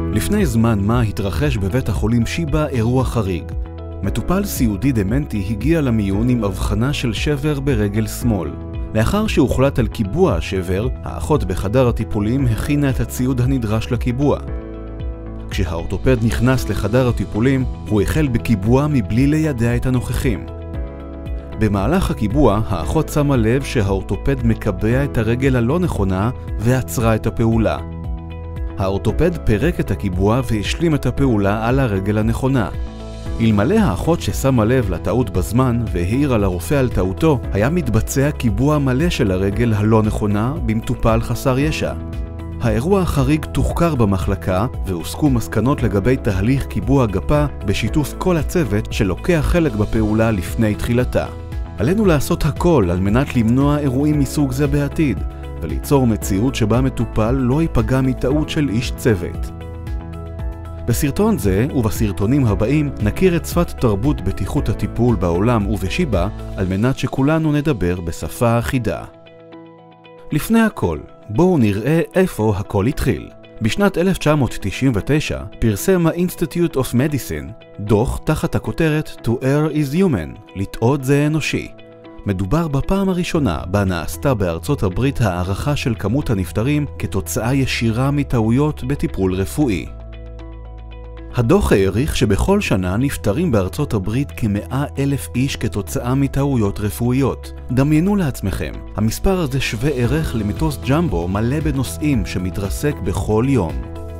לפני זמן מה התרחש בבית החולים שיבא אירוע חריג. מטופל סיעודי דמנטי הגיע למיון עם הבחנה של שבר ברגל שמאל. לאחר שהוחלט על קיבוע השבר, האחות בחדר הטיפולים הכינה את הציוד הנדרש לקיבוע. כשהאורתופד נכנס לחדר הטיפולים, הוא החל בקיבוע מבלי לידע את הנוכחים. במהלך הקיבוע, האחות שמה לב שהאורתופד מקבע את הרגל הלא נכונה ועצרה את הפעולה. האורתופד פרק את הקיבוע והשלים את הפעולה על הרגל הנכונה. אלמלא האחות ששמה לב לטעות בזמן והעירה לרופא על טעותו, היה מתבצע קיבוע מלא של הרגל הלא נכונה במטופל חסר ישע. האירוע החריג תוחקר במחלקה והוסקו מסקנות לגבי תהליך קיבוע גפה בשיתוף כל הצוות שלוקח חלק בפעולה לפני תחילתה. עלינו לעשות הכל על מנת למנוע אירועים מסוג זה בעתיד, וליצור מציאות שבה מטופל לא ייפגע מטעות של איש צוות. בסרטון זה ובסרטונים הבאים נכיר את שפת תרבות בטיחות הטיפול בעולם ובשיבא על מנת שכולנו נדבר בשפה אחידה. לפני הכל, בואו נראה איפה הכל התחיל. בשנת 1999 פרסם ה-Institute of Medicine דוח תחת הכותרת To Err is Human, לטעות זה אנושי. מדובר בפעם הראשונה בה נעשתה בארצות הברית הערכה של כמות הנפטרים כתוצאה ישירה מטעויות בטיפול רפואי. הדוח העריך שבכל שנה נפטרים בארצות הברית כ100,000 איש כתוצאה מטעויות רפואיות. דמיינו לעצמכם, המספר הזה שווה ערך למטוס ג'מבו מלא בנוסעים שמתרסק בכל יום.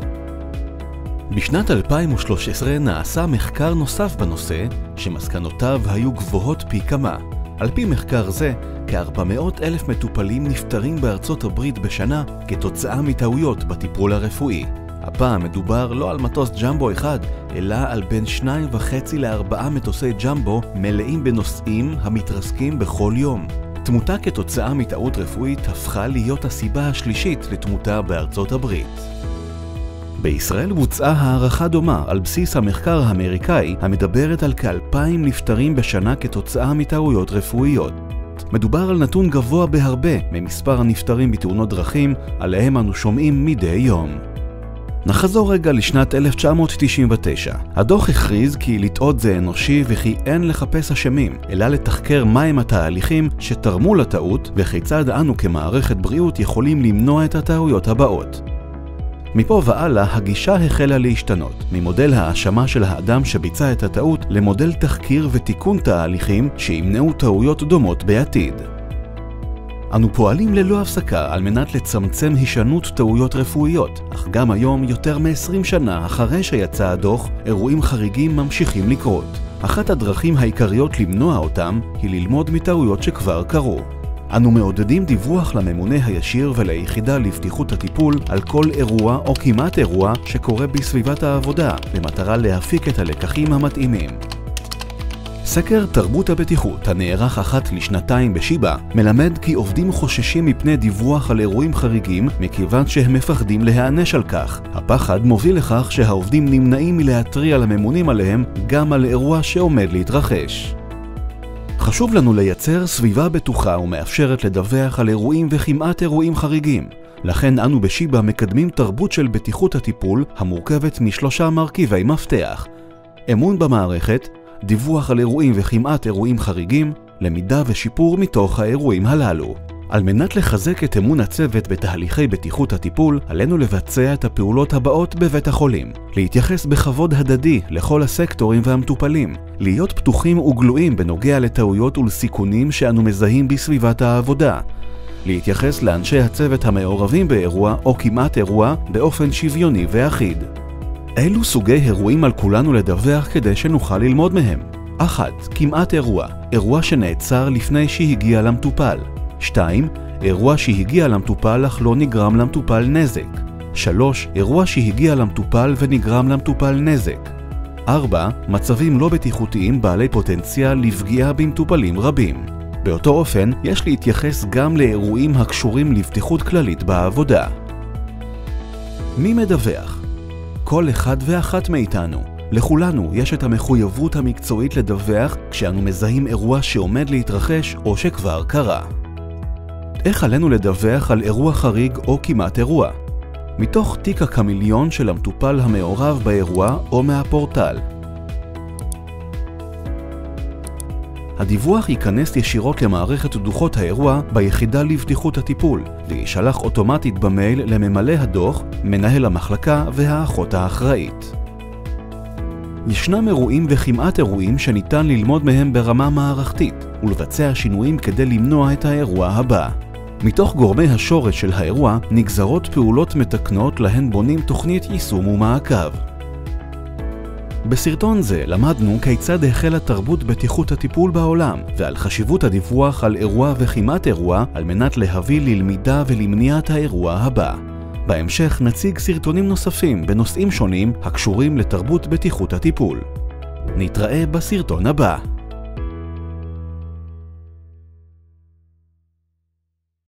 בשנת 2013 נעשה מחקר נוסף בנושא, שמסקנותיו היו גבוהות פי כמה. על פי מחקר זה, כ400,000 מטופלים נפטרים בארצות הברית בשנה כתוצאה מטעויות בטיפול הרפואי. הפעם מדובר לא על מטוס ג'מבו אחד, אלא על בין 2.5 ל4 מטוסי ג'מבו מלאים בנוסעים המתרסקים בכל יום. תמותה כתוצאה מטעות רפואית הפכה להיות הסיבה השלישית לתמותה בארצות הברית. בישראל בוצעה הערכה דומה על בסיס המחקר האמריקאי המדברת על כ2,000 נפטרים בשנה כתוצאה מטעויות רפואיות. מדובר על נתון גבוה בהרבה ממספר הנפטרים בתאונות דרכים עליהם אנו שומעים מדי יום. נחזור רגע לשנת 1999. הדוח הכריז כי לטעות זה אנושי וכי אין לחפש אשמים, אלא לתחקר מהם התהליכים שתרמו לטעות וכיצד אנו כמערכת בריאות יכולים למנוע את הטעויות הבאות. מפה והלאה הגישה החלה להשתנות, ממודל האשמה של האדם שביצע את הטעות למודל תחקיר ותיקון תהליכים שימנעו טעויות דומות בעתיד. אנו פועלים ללא הפסקה על מנת לצמצם הישנות טעויות רפואיות, אך גם היום, יותר מ-20 שנה אחרי שיצא הדוח, אירועים חריגים ממשיכים לקרות. אחת הדרכים העיקריות למנוע אותם היא ללמוד מטעויות שכבר קרו. אנו מעודדים דיווח לממונה הישיר וליחידה לבטיחות הטיפול על כל אירוע או כמעט אירוע שקורה בסביבת העבודה, במטרה להפיק את הלקחים המתאימים. סקר תרבות הבטיחות הנערך אחת לשנתיים בשיבא מלמד כי עובדים חוששים מפני דיווח על אירועים חריגים מכיוון שהם מפחדים להיענש על כך. הפחד מוביל לכך שהעובדים נמנעים מלהתריע לממונים עליהם גם על אירוע שעומד להתרחש. חשוב לנו לייצר סביבה בטוחה ומאפשרת לדווח על אירועים וכמעט אירועים חריגים. לכן אנו בשיבא מקדמים תרבות של בטיחות הטיפול המורכבת מ3 מרכיבי מפתח: אמון במערכת, דיווח על אירועים וכמעט אירועים חריגים, למידה ושיפור מתוך האירועים הללו. על מנת לחזק את אמון הצוות בתהליכי בטיחות הטיפול, עלינו לבצע את הפעולות הבאות בבית החולים. להתייחס בכבוד הדדי לכל הסקטורים והמטופלים. להיות פתוחים וגלויים בנוגע לטעויות ולסיכונים שאנו מזהים בסביבת העבודה. להתייחס לאנשי הצוות המעורבים באירוע או כמעט אירוע באופן שוויוני ואחיד. אילו סוגי אירועים על כולנו לדווח כדי שנוכל ללמוד מהם? 1. כמעט אירוע. אירוע שנעצר לפני שהגיע למטופל. 2. אירוע שהגיע למטופל אך לא נגרם למטופל נזק. 3. אירוע שהגיע למטופל ונגרם למטופל נזק. 4. מצבים לא בטיחותיים בעלי פוטנציאל לפגיעה במטופלים רבים. באותו אופן, יש להתייחס גם לאירועים הקשורים לבטיחות כללית בעבודה. מי מדווח? כל אחד ואחת מאיתנו. לכולנו יש את המחויבות המקצועית לדווח כשאנו מזהים אירוע שעומד להתרחש או שכבר קרה. איך עלינו לדווח על אירוע חריג או כמעט אירוע? מתוך תיק הקמיליון של המטופל המעורב באירוע או מהפורטל. הדיווח ייכנס ישירות למערכת דוחות האירוע ביחידה לבטיחות הטיפול, וישלח אוטומטית במייל לממלא הדוח, מנהל המחלקה והאחות האחראית. ישנם אירועים וכמעט אירועים שניתן ללמוד מהם ברמה מערכתית, ולבצע שינויים כדי למנוע את האירוע הבא. מתוך גורמי השורש של האירוע נגזרות פעולות מתקנות להן בונים תוכנית יישום ומעקב. בסרטון זה למדנו כיצד החלה תרבות בטיחות הטיפול בעולם ועל חשיבות הדיווח על אירוע וכמעט אירוע על מנת להביא ללמידה ולמניעת האירוע הבא. בהמשך נציג סרטונים נוספים בנושאים שונים הקשורים לתרבות בטיחות הטיפול. נתראה בסרטון הבא.